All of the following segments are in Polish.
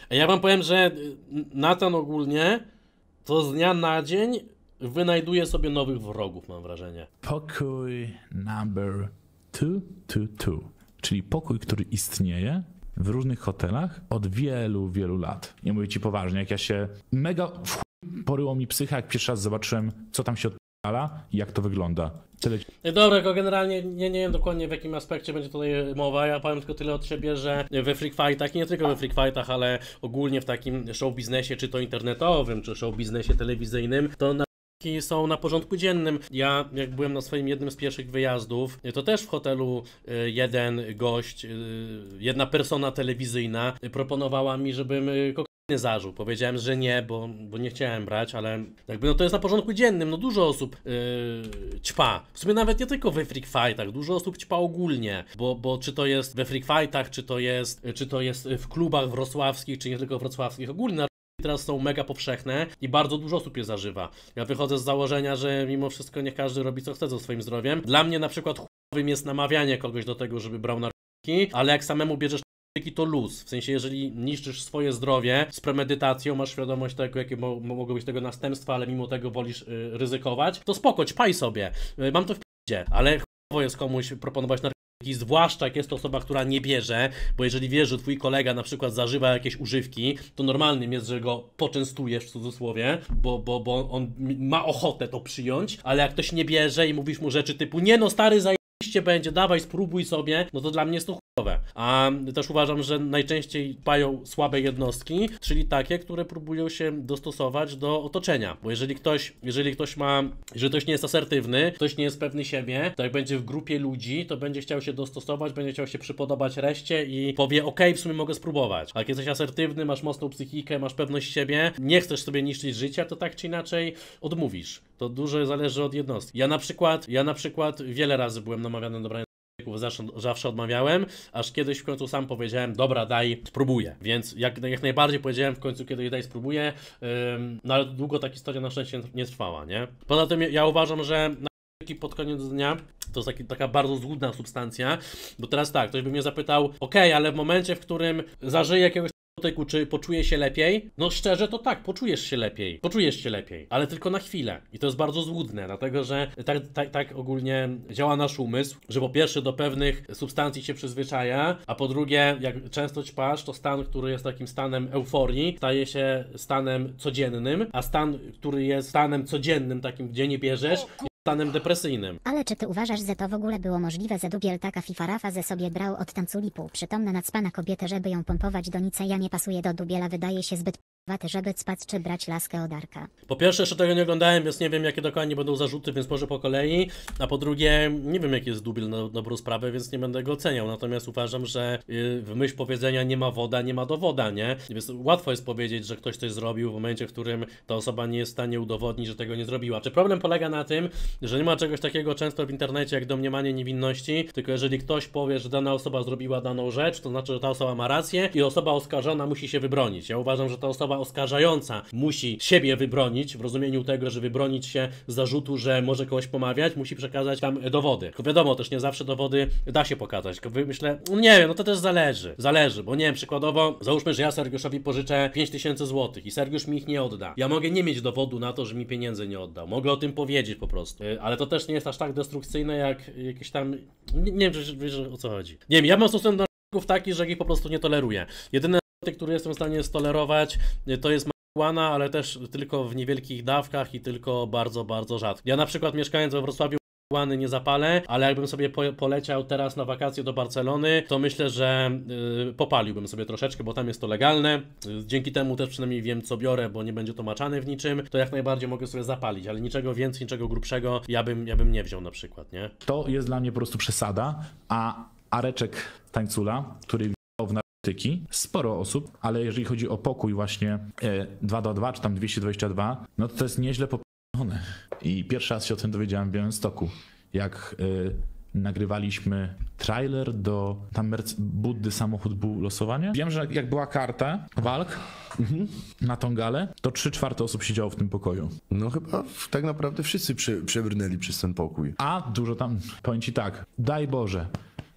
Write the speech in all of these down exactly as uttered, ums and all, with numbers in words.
Ja wam powiem, że Nathan ogólnie to z dnia na dzień wynajduje sobie nowych wrogów, mam wrażenie. Pokój number dwa dwa dwa, czyli pokój, który istnieje w różnych hotelach od wielu, wielu lat. Nie mówię ci poważnie, jak ja się mega w chuj poryło mi psycha, jak pierwszy raz zobaczyłem, co tam się odpala i jak to wygląda. Tyle... Dobra, tylko generalnie nie, nie wiem dokładnie w jakim aspekcie będzie tutaj mowa. Ja powiem tylko tyle od siebie, że we Freak Fightach, i nie tylko we Freak Fightach, ale ogólnie w takim show biznesie, czy to internetowym, czy show biznesie telewizyjnym, to na są na porządku dziennym. Ja, jak byłem na swoim jednym z pierwszych wyjazdów, to też w hotelu jeden gość, jedna persona telewizyjna proponowała mi, żebym kokainę zażył. Powiedziałem, że nie, bo, bo nie chciałem brać, ale jakby no to jest na porządku dziennym. No dużo osób yy, ćpa. W sumie nawet nie tylko we Freak Fightach, dużo osób ćpa ogólnie, bo, bo czy to jest we Freak Fightach, czy to jest, czy to jest w klubach wrocławskich, czy nie tylko wrocławskich, ogólnie teraz są mega powszechne i bardzo dużo osób je zażywa. Ja wychodzę z założenia, że mimo wszystko niech każdy robi co chce ze swoim zdrowiem. Dla mnie na przykład chujowym jest namawianie kogoś do tego, żeby brał narkotyki, ale jak samemu bierzesz narkotyki, to luz. W sensie, jeżeli niszczysz swoje zdrowie z premedytacją, masz świadomość tego, jakie mo mogą być tego następstwa, ale mimo tego wolisz y, ryzykować, to spoko, ćpaj sobie. Y, mam to w p***dzie, ale chujowo jest komuś proponować narkotyki. Zwłaszcza jak jest to osoba, która nie bierze, bo jeżeli wiesz, że twój kolega na przykład zażywa jakieś używki, to normalnym jest, że go poczęstujesz w cudzysłowie, bo, bo, bo on ma ochotę to przyjąć, ale jak ktoś nie bierze i mówisz mu rzeczy typu nie no stary zajebiście będzie, dawaj spróbuj sobie, no to dla mnie jest to chujowe. A też uważam, że najczęściej pają słabe jednostki, czyli takie, które próbują się dostosować do otoczenia, bo jeżeli ktoś, jeżeli ktoś ma, jeżeli ktoś nie jest asertywny, ktoś nie jest pewny siebie, to jak będzie w grupie ludzi, to będzie chciał się dostosować, będzie chciał się przypodobać reszcie i powie okej, w sumie mogę spróbować. A jak jesteś asertywny, masz mocną psychikę, masz pewność siebie, nie chcesz sobie niszczyć życia, to tak czy inaczej odmówisz. To dużo zależy od jednostki. Ja na przykład, ja na przykład wiele razy byłem namawiany do brania Zawsze, zawsze odmawiałem, aż kiedyś w końcu sam powiedziałem, dobra, daj, spróbuję. Więc jak, jak najbardziej powiedziałem w końcu kiedyś daj, spróbuję, ym, no ale długo ta historia na szczęście nie trwała, nie? Poza tym ja uważam, że narkotyki pod koniec dnia to jest taki, taka bardzo złudna substancja, bo teraz tak, ktoś by mnie zapytał, okej, ale w momencie, w którym zażyję jakiegoś narkotyku, czy poczuję się lepiej? No szczerze to tak, poczujesz się lepiej, poczujesz się lepiej, ale tylko na chwilę i to jest bardzo złudne, dlatego że tak, tak, tak ogólnie działa nasz umysł, że po pierwsze do pewnych substancji się przyzwyczaja, a po drugie jak często ćpasz, to stan, który jest takim stanem euforii, staje się stanem codziennym, a stan, który jest stanem codziennym, takim gdzie nie bierzesz, stanem depresyjnym. Ale czy ty uważasz, że to w ogóle było możliwe, że dubiel taka fifarafa ze sobie brał od tanculipu przytomna nacpana kobietę, żeby ją pompować do nice? Ja nie pasuje do dubiela, wydaje się zbyt p***waty, żeby spać czy brać laskę od Arka. Po pierwsze jeszcze tego nie oglądałem, więc nie wiem jakie dokładnie będą zarzuty, więc może po kolei, a po drugie nie wiem jaki jest dubiel na dobrą sprawę, więc nie będę go oceniał, natomiast uważam, że w myśl powiedzenia nie ma woda, nie ma dowoda, nie? Więc łatwo jest powiedzieć, że ktoś coś zrobił w momencie, w którym ta osoba nie jest w stanie udowodnić, że tego nie zrobiła. Czy problem polega na tym, że nie ma czegoś takiego często w internecie jak domniemanie niewinności, tylko jeżeli ktoś powie, że dana osoba zrobiła daną rzecz, to znaczy, że ta osoba ma rację i osoba oskarżona musi się wybronić. Ja uważam, że ta osoba oskarżająca musi siebie wybronić, w rozumieniu tego, że wybronić się z zarzutu, że może kogoś pomawiać, musi przekazać tam dowody. Tylko wiadomo, też nie zawsze dowody da się pokazać. Tylko myślę, no nie wiem, no to też zależy. Zależy, bo nie wiem, przykładowo, załóżmy, że ja Sergiuszowi pożyczę pięć tysięcy złotych i Sergiusz mi ich nie odda. Ja mogę nie mieć dowodu na to, że mi pieniędzy nie oddał. Mogę o tym powiedzieć po prostu. Ale to też nie jest aż tak destrukcyjne, jak jakieś tam... Nie, nie wiem, czy wiesz, o co chodzi. Nie wiem, ja mam stosunek do narkotyków taki, że ich po prostu nie toleruję. Jedyny narkotyk, który jestem w stanie stolerować, to jest marihuana, ale też tylko w niewielkich dawkach i tylko bardzo, bardzo rzadko. Ja na przykład mieszkając we Wrocławiu marihuany nie zapalę, ale jakbym sobie po poleciał teraz na wakacje do Barcelony, to myślę, że yy, popaliłbym sobie troszeczkę, bo tam jest to legalne. Yy, dzięki temu też przynajmniej wiem, co biorę, bo nie będzie to maczane w niczym. To jak najbardziej mogę sobie zapalić, ale niczego więcej, niczego grubszego ja bym, ja bym nie wziął na przykład, nie? To jest dla mnie po prostu przesada, a Areczek Tańcula, który wjechał w narkotyki, sporo osób, ale jeżeli chodzi o pokój właśnie e, dwa do dwa czy tam dwieście dwadzieścia dwa, no to to jest nieźle po I pierwszy raz się o tym dowiedziałem w Białymstoku, jak y, nagrywaliśmy trailer do tam Merc- Buddy samochód był losowanie. Wiem, że jak była karta walk mhm. na tą galę, to trzy czwarte osób siedziało w tym pokoju. No chyba tak naprawdę wszyscy prze, przebrnęli przez ten pokój. A dużo tam, powiem ci tak, daj Boże,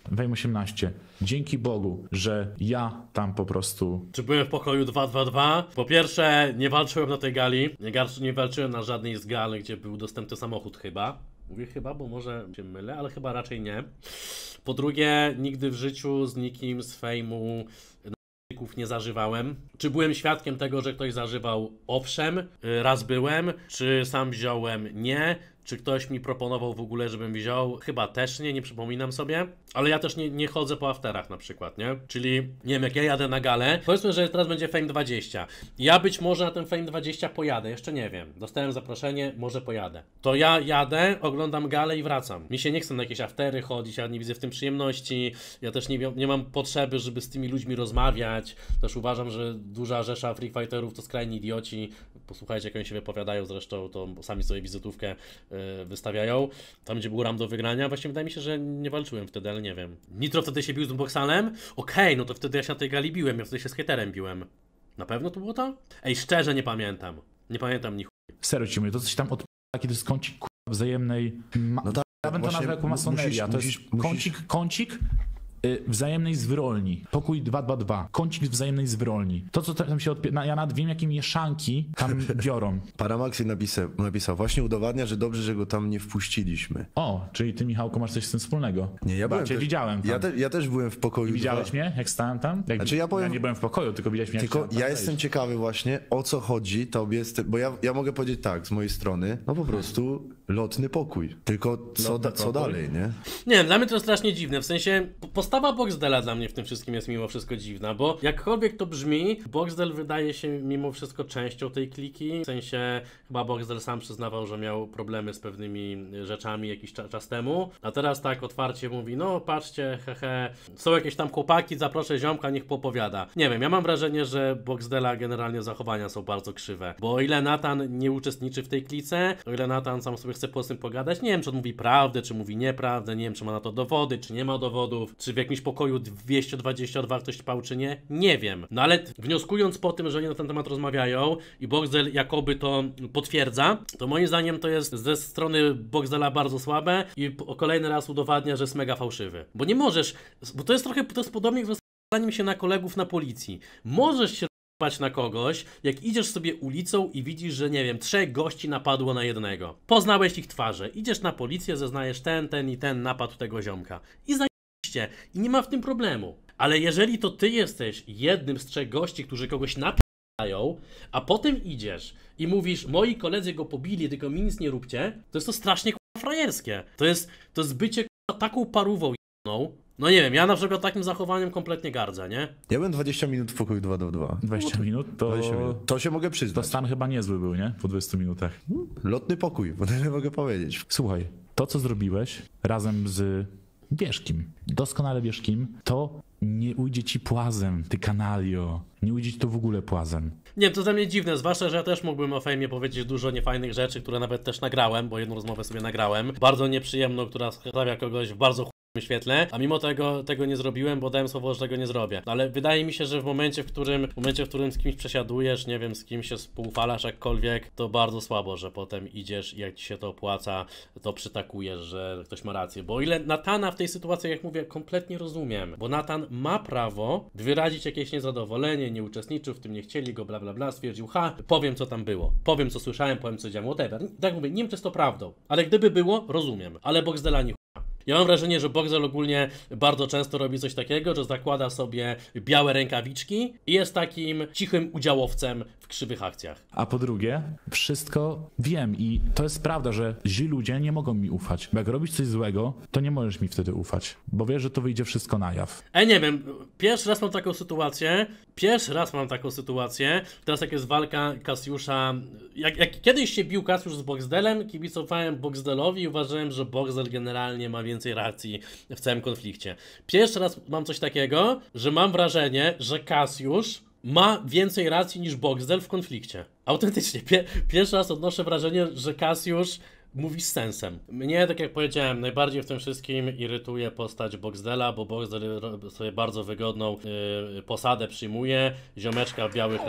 Fame osiemnaście. Dzięki Bogu, że ja tam po prostu... Czy byłem w pokoju dwa dwa dwa? Po pierwsze, nie walczyłem na tej gali. Nie, nie walczyłem na żadnej z gal, gdzie był dostępny samochód chyba. Mówię chyba, bo może się mylę, ale chyba raczej nie. Po drugie, nigdy w życiu z nikim z fejmu narkotyków nie zażywałem. Czy byłem świadkiem tego, że ktoś zażywał? Owszem, raz byłem. Czy sam wziąłem? Nie. Czy ktoś mi proponował w ogóle, żebym wziął? Chyba też nie, nie przypominam sobie. Ale ja też nie, nie chodzę po afterach na przykład, nie? Czyli, nie wiem, jak ja jadę na galę, powiedzmy, że teraz będzie Fame dwadzieścia. Ja być może na ten Fame dwadzieścia pojadę, jeszcze nie wiem. Dostałem zaproszenie, może pojadę. To ja jadę, oglądam galę i wracam. Mi się nie chce na jakieś aftery chodzić, ja nie widzę w tym przyjemności. Ja też nie, nie mam potrzeby, żeby z tymi ludźmi rozmawiać. Też uważam, że duża rzesza free fighterów to skrajni idioci. Posłuchajcie, jak oni się wypowiadają, zresztą to sami sobie wizytówkę wystawiają, tam gdzie był ram do wygrania. Właśnie wydaje mi się, że nie walczyłem wtedy, ale nie wiem. Nitro wtedy się bił z Boxalem? Okej, okay, no to wtedy ja się na tej gali biłem, ja wtedy się z haterem biłem. Na pewno to było to? Ej, szczerze nie pamiętam. Nie pamiętam ni chuj. Serio ci mówię, to coś tam od kiedy jest kącik k***a, wzajemnej... Ma... No tak, ja bym to nazwał jako masoneria. Musisz, to jest musisz, kącik, musisz... kącik y, wzajemnej zwyrolni. Pokój dwa dwa dwa. Kącik wzajemnej zwyrolni. To, co tam się odpie... Ja nawet wiem, jakie mieszanki tam biorą. Paramaxi napisał, napisał, właśnie udowadnia, że dobrze, że go tam nie wpuściliśmy. O, czyli ty, Michałku, masz coś z tym wspólnego. Nie, ja byłem cię też, widziałem tam. Ja, te, ja też byłem w pokoju. I widziałeś dwa. mnie, jak stałem tam? Jak... Znaczy ja, powiem... ja nie byłem w pokoju, tylko widziałeś mnie, Tylko jak ja tam jestem wejść. ciekawy właśnie, o co chodzi tobie, z tym, bo ja, ja mogę powiedzieć tak, z mojej strony, no po prostu lotny pokój. Tylko co, Lotny da, co pokój. dalej, nie? Nie wiem, dla mnie to jest strasznie dziwne, w sensie postawa Boxdela dla mnie w tym wszystkim jest mimo wszystko dziwna, bo jakkolwiek to brzmi, Boxdel wydaje się mimo wszystko częścią tej kliki, w sensie chyba Boxdel sam przyznawał, że miał problemy z pewnymi rzeczami jakiś cza czas temu, a teraz tak otwarcie mówi, no patrzcie, hehe, są jakieś tam chłopaki, zaproszę ziomka, niech popowiada. Nie wiem, ja mam wrażenie, że Boxdela generalnie zachowania są bardzo krzywe, bo o ile Nathan nie uczestniczy w tej klice, o ile Nathan sam sobie chce po tym pogadać, nie wiem, czy on mówi prawdę, czy mówi nieprawdę, nie wiem, czy ma na to dowody, czy nie ma dowodów, czy w jakimś pokoju dwieście dwadzieścia dwa ktoś pał, czy nie, nie wiem. No ale wnioskując po tym, że oni na ten temat rozmawiają i Boxdel jakoby to potwierdza, to moim zdaniem to jest ze strony Boxdela bardzo słabe i kolejny raz udowadnia, że jest mega fałszywy. Bo nie możesz, bo to jest trochę, to jest podobnie jak zdaniem się na kolegów na policji. Możesz się bać na kogoś, jak idziesz sobie ulicą i widzisz, że nie wiem, trzech gości napadło na jednego. Poznałeś ich twarze, idziesz na policję, zeznajesz ten, ten i ten napadł tego ziomka. I zajebiście. I nie ma w tym problemu. Ale jeżeli to ty jesteś jednym z trzech gości, którzy kogoś napierają, a potem idziesz i mówisz, moi koledzy go pobili, tylko mi nic nie róbcie, to jest to strasznie k***a frajerskie. To jest, to jest bycie k***a taką parówą jedną. No nie wiem, ja na przykład takim zachowaniem kompletnie gardzę, nie? Ja byłem dwadzieścia minut w pokoju dwa dwa dwa. dwadzieścia minut to... dwadzieścia minut. To się mogę To przyznać. stan chyba niezły był, nie? Po dwudziestu minutach. Lotny pokój, bo tyle mogę powiedzieć. Słuchaj, to co zrobiłeś razem z wiesz kim, doskonale wiesz kim, to nie ujdzie ci płazem, ty kanalio. Nie ujdzie ci to w ogóle płazem. Nie wiem, to dla mnie dziwne, zwłaszcza, że ja też mógłbym o fejmie powiedzieć dużo niefajnych rzeczy, które nawet też nagrałem, bo jedną rozmowę sobie nagrałem. Bardzo nieprzyjemną, która stawia kogoś w bardzo ch... świetle, a mimo tego tego nie zrobiłem, bo dałem słowo, że tego nie zrobię. Ale wydaje mi się, że w momencie, w którym w momencie, w którym z kimś przesiadujesz, nie wiem, z kim się współfalasz jakkolwiek, to bardzo słabo, że potem idziesz i jak ci się to opłaca, to przytakujesz, że ktoś ma rację. Bo o ile Natana w tej sytuacji, jak mówię, kompletnie rozumiem, bo Nathan ma prawo wyrazić jakieś niezadowolenie, nie uczestniczył w tym, nie chcieli go, bla bla bla, stwierdził, ha, powiem co tam było, powiem co słyszałem, powiem co działo, whatever. Tak mówię, nie wiem, czy jest to prawdą, ale gdyby było, rozumiem. Ale Boxdela nie. Ja mam wrażenie, że Boxdel ogólnie bardzo często robi coś takiego, że zakłada sobie białe rękawiczki i jest takim cichym udziałowcem w krzywych akcjach. A po drugie, wszystko wiem i to jest prawda, że źli ludzie nie mogą mi ufać. Bo jak robisz coś złego, to nie możesz mi wtedy ufać, bo wiesz, że to wyjdzie wszystko na jaw. Ej, nie wiem, pierwszy raz mam taką sytuację, pierwszy raz mam taką sytuację, teraz jak jest walka Kasiusza, jak, jak kiedyś się bił Kasiusz z Boxdelem, kibicowałem Boxdelowi i uważałem, że Boxdel generalnie ma więcej racji w całym konflikcie. Pierwszy raz mam coś takiego, że mam wrażenie, że Kasiusz ma więcej racji niż Boxdel w konflikcie. Autentycznie, pie pierwszy raz odnoszę wrażenie, że Kasiusz mówi z sensem. Mnie, tak jak powiedziałem, najbardziej w tym wszystkim irytuje postać Boxdela, bo Boxdel sobie bardzo wygodną yy, posadę przyjmuje, ziomeczka w białych rękawicach.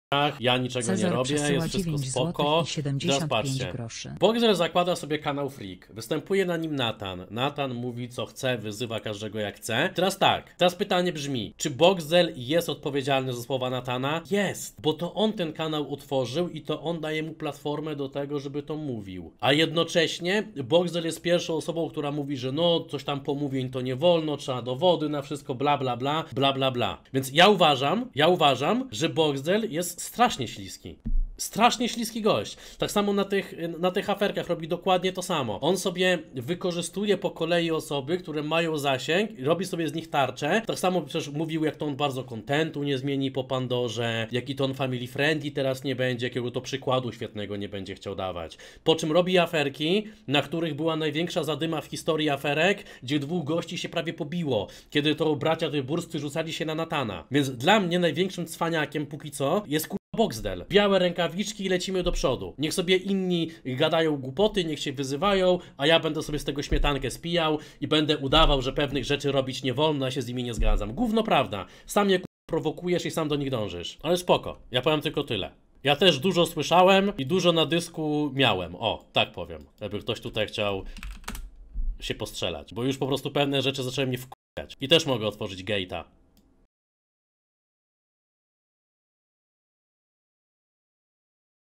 ja niczego nie Cezar robię, przesyła jest wszystko dziewięć spoko. złotych i Teraz siedemdziesiąt pięć patrzcie. groszy. Boxer zakłada sobie kanał Freak. Występuje na nim Nathan. Nathan mówi co chce, wyzywa każdego jak chce. Teraz tak, teraz pytanie brzmi, czy Boxel jest odpowiedzialny za słowa Nathana? Jest, bo to on ten kanał utworzył i to on daje mu platformę do tego, żeby to mówił. A jednocześnie Boxel jest pierwszą osobą, która mówi, że no, coś tam pomówień to nie wolno, trzeba dowody na wszystko, bla bla bla, bla bla bla. Więc ja uważam, ja uważam, że Boxel jest strasznie śliski. Strasznie śliski gość. Tak samo na tych, na tych aferkach robi dokładnie to samo. On sobie wykorzystuje po kolei osoby, które mają zasięg, robi sobie z nich tarczę. Tak samo przecież mówił, jak to on bardzo kontentu nie zmieni po Pandorze, jaki to on family friendly teraz nie będzie, jakiego to przykładu świetnego nie będzie chciał dawać. Po czym robi aferki, na których była największa zadyma w historii aferek, gdzie dwóch gości się prawie pobiło, kiedy to bracia Tyburscy rzucali się na Nathana. Więc dla mnie największym cwaniakiem póki co jest Boxdel. Białe rękawiczki i lecimy do przodu. Niech sobie inni gadają głupoty, niech się wyzywają, a ja będę sobie z tego śmietankę spijał i będę udawał, że pewnych rzeczy robić nie wolno, a się z nimi nie zgadzam. Gówno prawda. Sam je prowokujesz i sam do nich dążysz. Ale spoko. Ja powiem tylko tyle. Ja też dużo słyszałem i dużo na dysku miałem. O, tak powiem. Jakby ktoś tutaj chciał się postrzelać. Bo już po prostu pewne rzeczy zaczęły mnie wkurzać. I też mogę otworzyć gate'a.